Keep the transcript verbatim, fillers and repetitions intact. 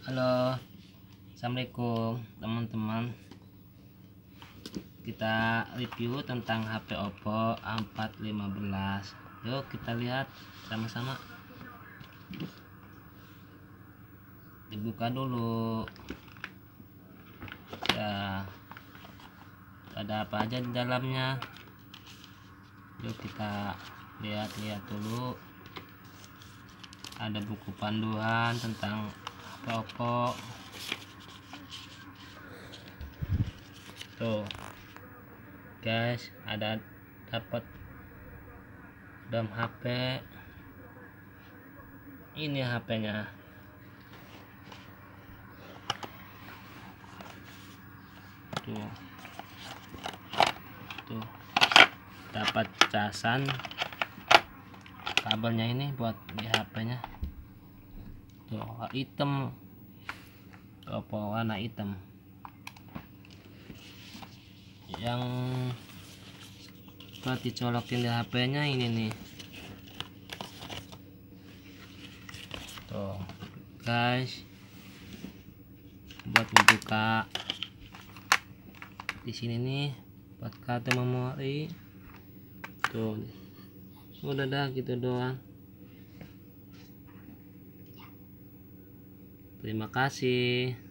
Halo, assalamualaikum teman-teman. Kita review tentang H P Oppo A empat lima belas. Yuk kita lihat sama-sama. Dibuka dulu. Ya, ada apa aja di dalamnya? Yuk kita lihat-lihat dulu. Ada buku panduan tentang H P Oppo. Tuh guys, ada dapat dom H P. Ini H P-nya. Tuh. Tuh. Dapat casan. Kabelnya ini buat di H P-nya. Tuh, hitam. Oppo warna hitam. Yang buat dicolokin di H P-nya ini nih. Tuh, guys. Buat membuka di sini nih buat kartu memori. Tuh. Udah dah gitu doang. Terima kasih.